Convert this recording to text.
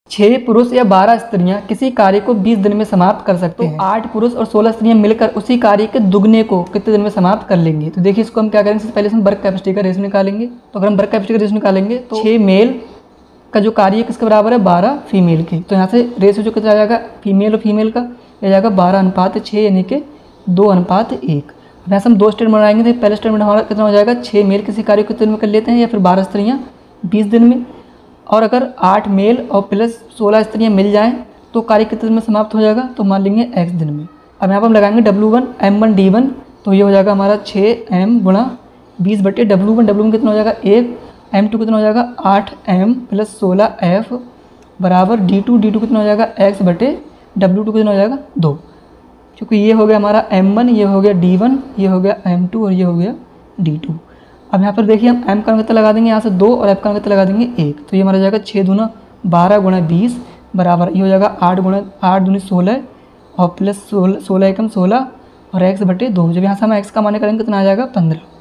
6 पुरुष या 12 स्त्रियां किसी कार्य को 20 दिन में समाप्त कर सकते हैं, तो 8 पुरुष और 16 स्त्रियां मिलकर उसी कार्य के दुगने को कितने दिन में समाप्त कर लेंगे। तो देखिए इसको हम क्या करेंगे, पहले हम वर्क कैपेसिटी का रेशो निकालेंगे। तो अगर हम वर्क कैपेसिटी का रेशो निकालेंगे तो 6 मेल का जो कार्य किसके बराबर है, 12 फीमेल के। तो यहाँ से रेशो जो कितना आ जाएगा फीमेल और फीमेल का, यह जाएगा 12:6 यानी कि 2:1। अब यहाँ से हम 2 स्टेटमेंट बनाएंगे। तो पहले स्टेटमेंट हमारा कितना हो जाएगा, 6 मेल किसी कार्य को कितने दिन में कर लेते हैं, या फिर 12 स्त्रियाँ 20 दिन में। और अगर 8 मेल और प्लस 16 स्त्रियाँ मिल जाएं तो कार्य कितने दिन में समाप्त हो जाएगा, तो मान लेंगे x दिन में। अब यहाँ पर हम लगाएंगे W1 M1 D1, तो ये हो जाएगा हमारा 6m गुणा 20/W1 कितना हो जाएगा 1, M2 कितना हो जाएगा 8m प्लस 16f बराबर D2 कितना हो जाएगा x/W2 कितना हो जाएगा 2। क्योंकि ये हो गया हमारा M1, ये हो गया D1, ये हो गया M2 और ये हो गया D2। अब यहाँ पर देखिए हम m का कितना लगा देंगे यहाँ से 2 और f का कितना लगा देंगे 1। तो ये हमारा जाएगा 6 दूना 12 गुणा 20 बराबर ये हो जाएगा 8 दूनी 16 और प्लस 16 एकम 16 और x/2। जब यहाँ से हम x का मान करेंगे कितना आ जाएगा 15।